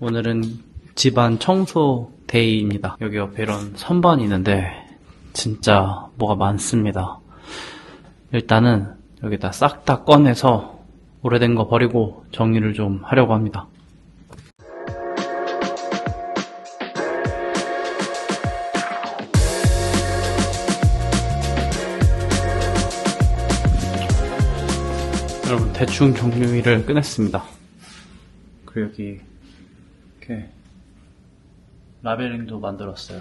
오늘은 집안 청소 데이입니다. 여기 옆에 이런 선반이 있는데 진짜 뭐가 많습니다. 일단은 여기다 싹 다 꺼내서 오래된 거 버리고 정리를 좀 하려고 합니다. 여러분, 대충 정리를 끝냈습니다. 그리고 여기 이렇게 라벨링도 만들었어요.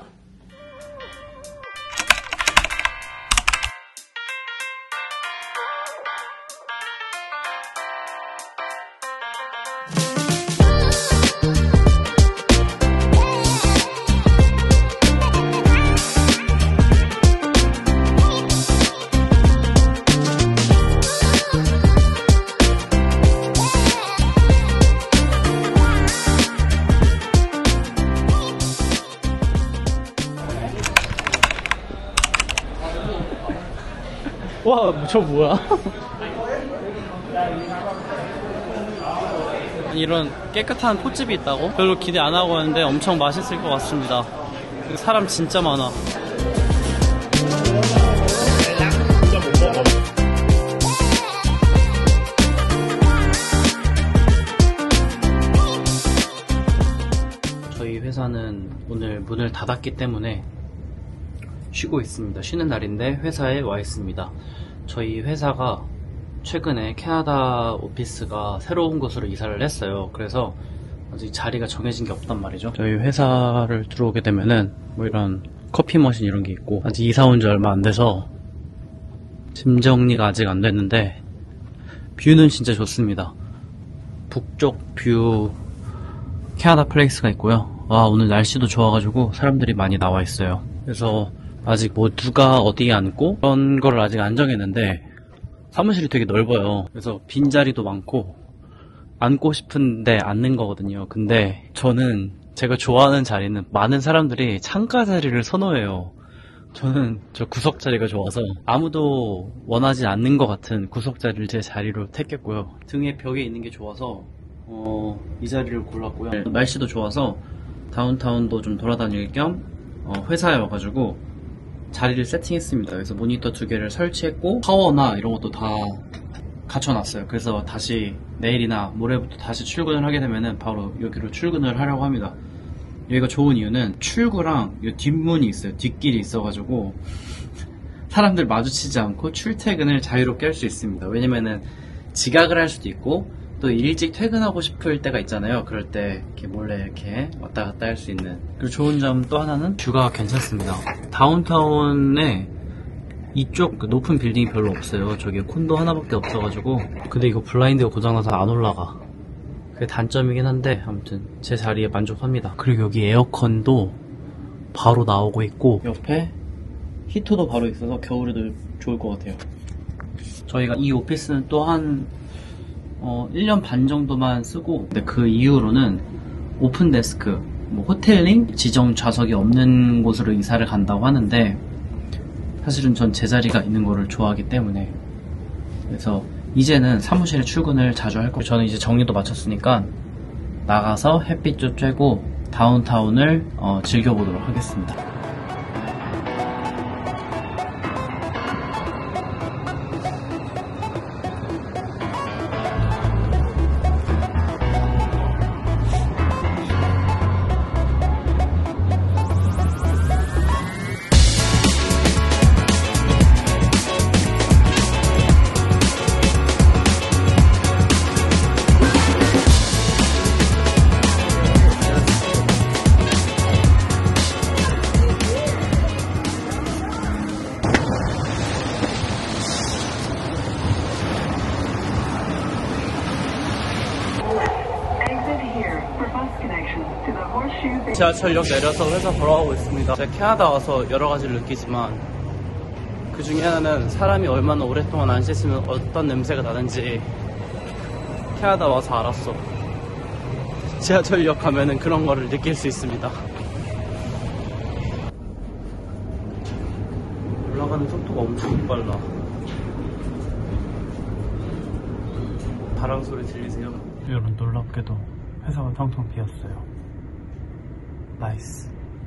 와, 저 뭐야? 이런 깨끗한 폿집이 있다고? 별로 기대 안 하고 왔는데 엄청 맛있을 것 같습니다. 사람 진짜 많아. 저희 회사는 오늘 문을 닫았기 때문에 쉬고 있습니다. 쉬는 날인데 회사에 와 있습니다. 저희 회사가 최근에 캐나다 오피스가 새로운 곳으로 이사를 했어요. 그래서 아직 자리가 정해진 게 없단 말이죠. 저희 회사를 들어오게 되면은 뭐 이런 커피 머신 이런 게 있고, 아직 이사 온 지 얼마 안 돼서 짐 정리가 아직 안 됐는데 뷰는 진짜 좋습니다. 북쪽 뷰 캐나다 플레이스가 있고요. 와, 오늘 날씨도 좋아가지고 사람들이 많이 나와 있어요. 그래서 아직 뭐 누가 어디에 앉고 그런 거를 아직 안 정했는데 사무실이 되게 넓어요. 그래서 빈자리도 많고 앉고 싶은데 앉는 거거든요. 근데 저는 제가 좋아하는 자리는 많은 사람들이 창가 자리를 선호해요. 저는 저 구석 자리가 좋아서 아무도 원하지 않는 것 같은 구석 자리를 제 자리로 택했고요. 등에 벽에 있는 게 좋아서 이 자리를 골랐고요. 날씨도 좋아서 다운타운도 좀 돌아다닐 겸 회사에 와가지고 자리를 세팅했습니다. 그래서 모니터 2개를 설치했고 파워나 이런 것도 다 갖춰놨어요. 그래서 다시 내일이나 모레부터 다시 출근을 하게 되면은 바로 여기로 출근을 하려고 합니다. 여기가 좋은 이유는 출구랑 이 뒷문이 있어요. 뒷길이 있어가지고 사람들 마주치지 않고 출퇴근을 자유롭게 할 수 있습니다. 왜냐면은 지각을 할 수도 있고 또 일찍 퇴근하고 싶을 때가 있잖아요. 그럴 때 이렇게 몰래 이렇게 왔다 갔다 할 수 있는. 그리고 좋은 점 또 하나는 뷰가 괜찮습니다. 다운타운에 이쪽 높은 빌딩이 별로 없어요. 저기 콘도 하나밖에 없어가지고. 근데 이거 블라인드가 고장나서 안 올라가. 그게 단점이긴 한데 아무튼 제 자리에 만족합니다. 그리고 여기 에어컨도 바로 나오고 있고 옆에 히터도 바로 있어서 겨울에도 좋을 것 같아요. 저희가 이 오피스는 또한 1년 반 정도만 쓰고, 근데 그 이후로는 오픈데스크, 뭐 호텔링, 지정 좌석이 없는 곳으로 이사를 간다고 하는데 사실은 전 제 자리가 있는 거를 좋아하기 때문에, 그래서 이제는 사무실에 출근을 자주 할 거고, 저는 이제 정리도 마쳤으니까 나가서 햇빛도 쬐고 다운타운을 즐겨보도록 하겠습니다. 지하철역 내려서 회사 걸어가고 있습니다. 제가 캐나다 와서 여러 가지를 느끼지만 그 중에 하나는 사람이 얼마나 오랫동안 안 씻으면 어떤 냄새가 나는지 캐나다 와서 알았어. 지하철역 가면은 그런 거를 느낄 수 있습니다. 올라가는 속도가 엄청 빨라. 바람 소리 들리세요? 여러분, 놀랍게도 회사가 텅텅 비었어요. 나이스.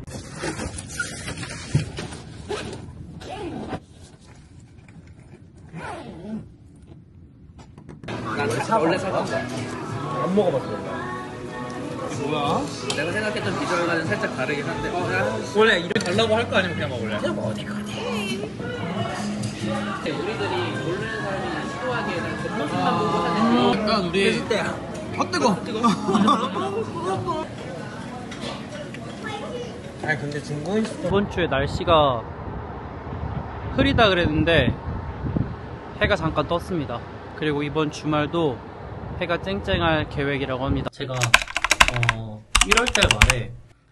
난 원래 사과인데 안 먹어봤어. 뭐야? 내가 생각했던 비주얼과는 살짝 다르긴 한데 원래 이렇게 달라고 할 거 아니면 그냥 먹을래? 그냥 뭐 어디 가니? 우리들이 모르는 사람이 시도하기에는 겉모습만 보고 하는 약간 우리 뜨거. 아니 근데 증거 있어. 이번 주에 날씨가 흐리다 그랬는데 해가 잠깐 떴습니다. 그리고 이번 주말도 해가 쨍쨍할 계획이라고 합니다. 제가 1월달 말에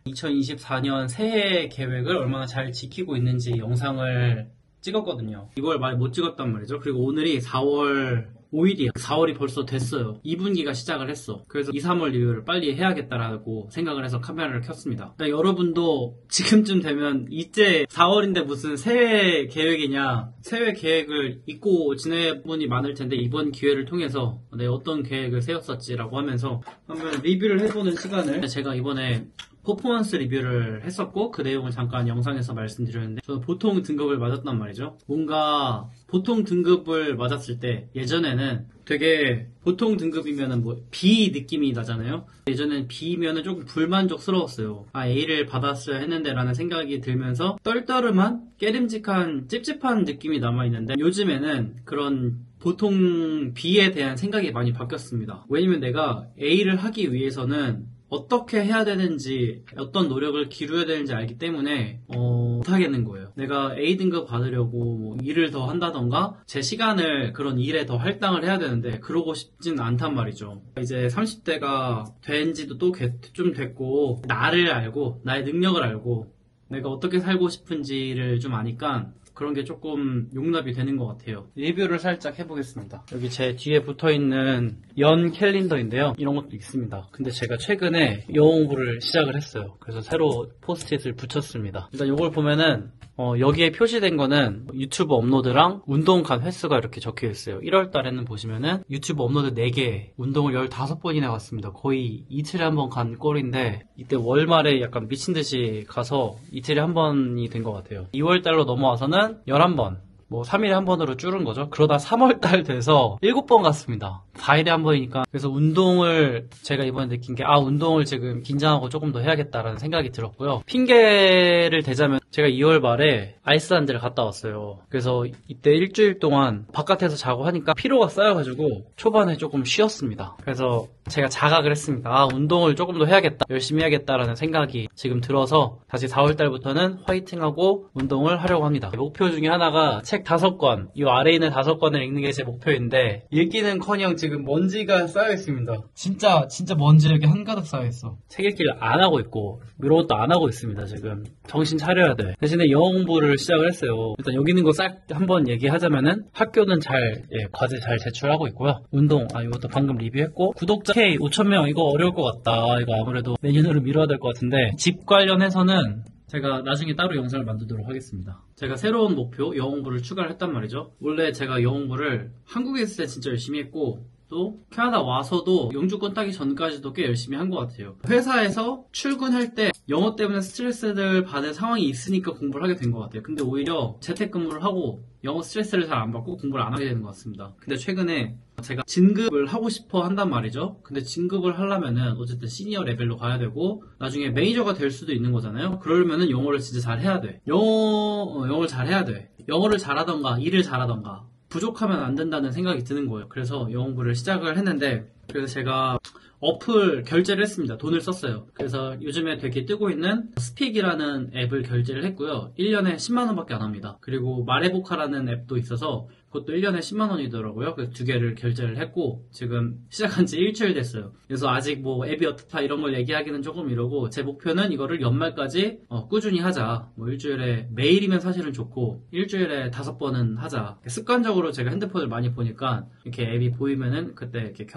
2024년 새해 계획을 얼마나 잘 지키고 있는지 영상을 찍었거든요. 이걸 많이 못 찍었단 말이죠. 그리고 오늘이 4월 5일이야. 4월이 벌써 됐어요. 2분기가 시작을 했어. 그래서 2, 3월 리뷰를 빨리 해야겠다라고 생각을 해서 카메라를 켰습니다. 그러니까 여러분도 지금쯤 되면 이제 4월인데 무슨 새해 계획이냐, 새해 계획을 잊고 지낸 분이 많을 텐데 이번 기회를 통해서 내가 어떤 계획을 세웠었지라고 하면서 한번 리뷰를 해보는 시간을 제가 이번에 퍼포먼스 리뷰를 했었고 그 내용을 잠깐 영상에서 말씀드렸는데 저는 보통 등급을 맞았단 말이죠. 뭔가 보통 등급을 맞았을 때 예전에는 되게 보통 등급이면은 뭐 B 느낌이 나잖아요. 예전엔 B면은 조금 불만족스러웠어요. 아 A를 받았어야 했는데 라는 생각이 들면서 떨떠름한 깨름직한 찝찝한 느낌이 남아있는데 요즘에는 그런 보통 B에 대한 생각이 많이 바뀌었습니다. 왜냐면 내가 A를 하기 위해서는 어떻게 해야 되는지 어떤 노력을 기울여야 되는지 알기 때문에 못하겠는 거예요. 내가 A등급 받으려고 뭐 일을 더 한다던가 제 시간을 그런 일에 더 할당을 해야 되는데 그러고 싶진 않단 말이죠. 이제 30대가 된 지도 또 좀 됐고 나를 알고 나의 능력을 알고 내가 어떻게 살고 싶은지를 좀 아니까 그런 게 조금 용납이 되는 것 같아요. 리뷰를 살짝 해보겠습니다. 여기 제 뒤에 붙어있는 연 캘린더인데요. 이런 것도 있습니다. 근데 제가 최근에 영어 공부를 시작을 했어요. 그래서 새로 포스트잇을 붙였습니다. 일단 이걸 보면은 여기에 표시된 거는 유튜브 업로드랑 운동 간 횟수가 이렇게 적혀 있어요. 1월 달에는 보시면은 유튜브 업로드 4개, 운동을 15번이나 갔습니다. 거의 이틀에 한 번 간 꼴인데 이때 월말에 약간 미친 듯이 가서 이틀에 한 번이 된 것 같아요. 2월 달로 넘어와서는 11번, 뭐 3일에 한 번으로 줄은 거죠. 그러다 3월달 돼서 7번 갔습니다. 4일에 한 번이니까. 그래서 운동을 제가 이번에 느낀 게 운동을 지금 긴장하고 조금 더 해야겠다라는 생각이 들었고요. 핑계를 대자면 제가 2월 말에 아이슬란드를 갔다 왔어요. 그래서 이때 일주일 동안 바깥에서 자고 하니까 피로가 쌓여가지고 초반에 조금 쉬었습니다. 그래서 제가 자각을 했습니다. 운동을 조금 더 해야겠다, 열심히 해야겠다라는 생각이 지금 들어서 다시 4월달부터는 화이팅하고 운동을 하려고 합니다. 목표 중에 하나가 책 5권, 이 아래에 있는 5권을 읽는 게 제 목표인데 읽기는커녕 지금 먼지가 쌓여있습니다. 진짜 먼지 이렇게 한가득 쌓여있어. 책 읽기를 안 하고 있고 이런 것도 안 하고 있습니다. 지금 정신 차려야 돼. 대신에 영어 공부를 시작을 했어요. 일단 여기 있는 거 싹 한번 얘기하자면은 학교는 과제 잘 제출하고 있고요. 운동, 이것도 방금 리뷰했고, 구독자 K 5,000명 이거 어려울 것 같다. 이거 아무래도 내년으로 미뤄야 될 것 같은데 집 관련해서는 제가 나중에 따로 영상을 만들도록 하겠습니다. 제가 새로운 목표, 영어 공부를 추가를 했단 말이죠. 원래 제가 영어 공부를 한국에 있을 때 진짜 열심히 했고 또 캐나다 와서도 영주권 따기 전까지도 꽤 열심히 한 것 같아요. 회사에서 출근할 때 영어 때문에 스트레스를 받는 상황이 있으니까 공부를 하게 된 것 같아요. 근데 오히려 재택근무를 하고 영어 스트레스를 잘 안 받고 공부를 안 하게 되는 것 같습니다. 근데 최근에 제가 진급을 하고 싶어 한단 말이죠. 근데 진급을 하려면은 어쨌든 시니어 레벨로 가야 되고 나중에 매니저가 될 수도 있는 거잖아요. 그러려면은 영어를 진짜 잘 해야 돼. 영어를 잘 해야 돼. 영어를 잘하던가 일을 잘하던가 부족하면 안 된다는 생각이 드는 거예요. 그래서 영어 공부를 시작을 했는데 그래서 제가 어플 결제를 했습니다. 돈을 썼어요. 그래서 요즘에 되게 뜨고 있는 스픽이라는 앱을 결제를 했고요. 1년에 10만원밖에 안 합니다. 그리고 마레보카라는 앱도 있어서 그것도 1년에 10만원이더라고요. 그래서 2개를 결제를 했고 지금 시작한 지 일주일 됐어요. 그래서 아직 뭐 앱이 어떻다 이런 걸 얘기하기는 조금 이러고 제 목표는 이거를 연말까지 꾸준히 하자. 뭐 일주일에 매일이면 사실은 좋고 일주일에 5번은 하자. 습관적으로 제가 핸드폰을 많이 보니까 이렇게 앱이 보이면은 그때 이렇게 켜서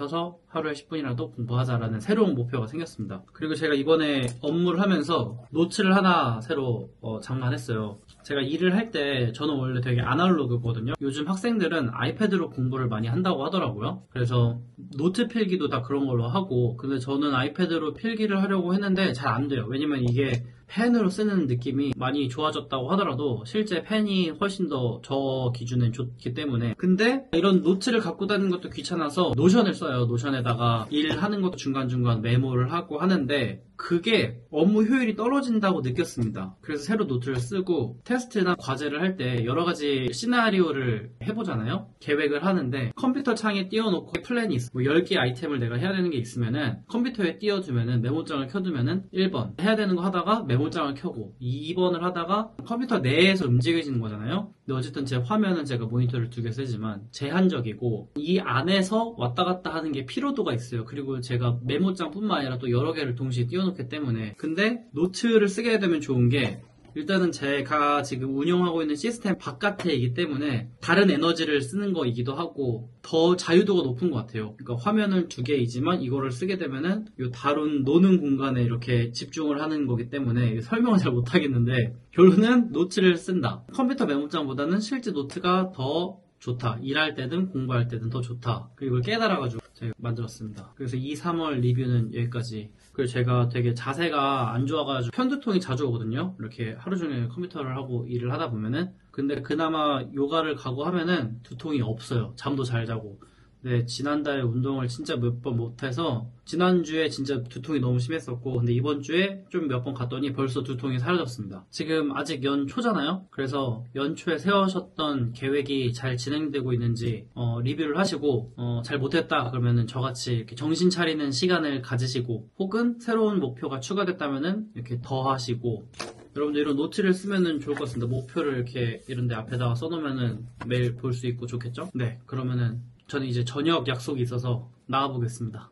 하루에 10분이라도 공부하자라는 새로운 목표가 생겼습니다. 그리고 제가 이번에 업무를 하면서 노트를 하나 새로 장만했어요. 제가 일을 할 때 저는 원래 되게 아날로그거든요. 요즘 학생들은 아이패드로 공부를 많이 한다고 하더라고요. 그래서 노트 필기도 다 그런 걸로 하고, 근데 저는 아이패드로 필기를 하려고 했는데 잘 안 돼요. 왜냐면 이게 펜으로 쓰는 느낌이 많이 좋아졌다고 하더라도 실제 펜이 훨씬 더 저 기준엔 좋기 때문에. 근데 이런 노트를 갖고 다니는 것도 귀찮아서 노션을 써요. 노션에다가 일하는 것도 중간중간 메모를 하고 하는데 그게 업무 효율이 떨어진다고 느꼈습니다. 그래서 새로 노트를 쓰고 테스트나 과제를 할 때 여러 가지 시나리오를 해보잖아요. 계획을 하는데 컴퓨터 창에 띄워놓고 플랜이 있어. 뭐 10개 아이템을 내가 해야 되는 게 있으면은 컴퓨터에 띄워두면은 메모장을 켜두면은 1번 해야 되는 거 하다가 메모장을 켜고 2번을 하다가 컴퓨터 내에서 움직여지는 거잖아요. 근데 어쨌든 제 화면은 제가 모니터를 2개 쓰지만 제한적이고 이 안에서 왔다 갔다 하는 게 피로도가 있어요. 그리고 제가 메모장뿐만 아니라 또 여러 개를 동시에 띄워놓기 때문에. 근데 노트를 쓰게 되면 좋은 게 일단은 제가 지금 운영하고 있는 시스템 바깥에이기 때문에 다른 에너지를 쓰는 거이기도 하고 더 자유도가 높은 것 같아요. 그러니까 화면은 2개이지만 이거를 쓰게 되면은 요 다른 노는 공간에 이렇게 집중을 하는 거기 때문에 설명을 잘 못하겠는데 결론은 노트를 쓴다. 컴퓨터 메모장보다는 실제 노트가 더 좋다. 일할 때든 공부할 때든 더 좋다. 그리고 이걸 깨달아가지고 제가 만들었습니다. 그래서 2, 3월 리뷰는 여기까지. 그리고 제가 되게 자세가 안 좋아가지고 편두통이 자주 오거든요. 이렇게 하루 종일 컴퓨터를 하고 일을 하다 보면은. 근데 그나마 요가를 가고 하면은 두통이 없어요. 잠도 잘 자고. 네, 지난달에 운동을 진짜 몇 번 못해서 지난주에 진짜 두통이 너무 심했었고, 근데 이번 주에 좀 몇 번 갔더니 벌써 두통이 사라졌습니다. 지금 아직 연초잖아요. 그래서 연초에 세우셨던 계획이 잘 진행되고 있는지 리뷰를 하시고 잘 못했다 그러면은 저같이 이렇게 정신 차리는 시간을 가지시고, 혹은 새로운 목표가 추가됐다면은 이렇게 더 하시고. 여러분들 이런 노트를 쓰면은 좋을 것 같습니다. 목표를 이렇게 이런데 앞에다가 써놓으면은 매일 볼 수 있고 좋겠죠? 네, 그러면은 저는 이제 저녁 약속이 있어서 나가보겠습니다.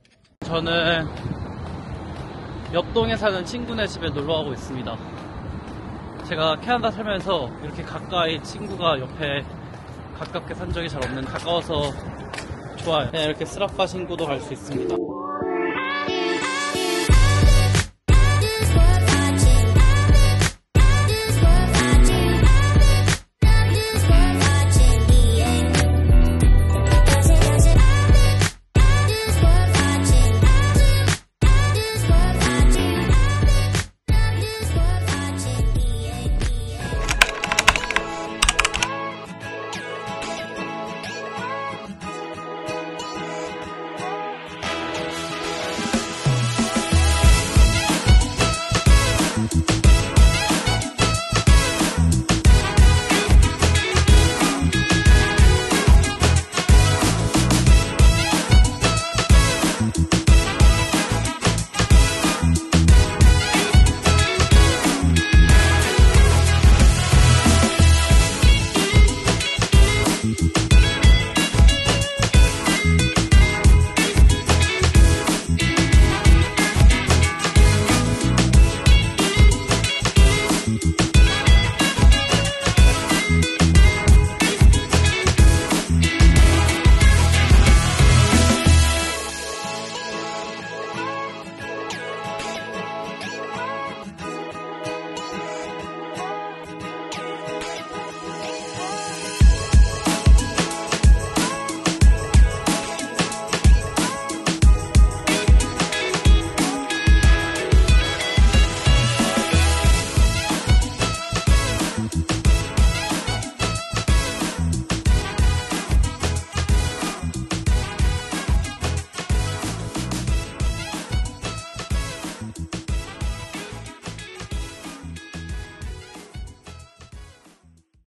저는 옆동에 사는 친구네 집에 놀러가고 있습니다. 제가 캐나다 살면서 이렇게 가까이 친구가 옆에 가깝게 산 적이 잘 없는, 가까워서 좋아요. 그냥 이렇게 쓰라빠 신고도 갈 수 있습니다.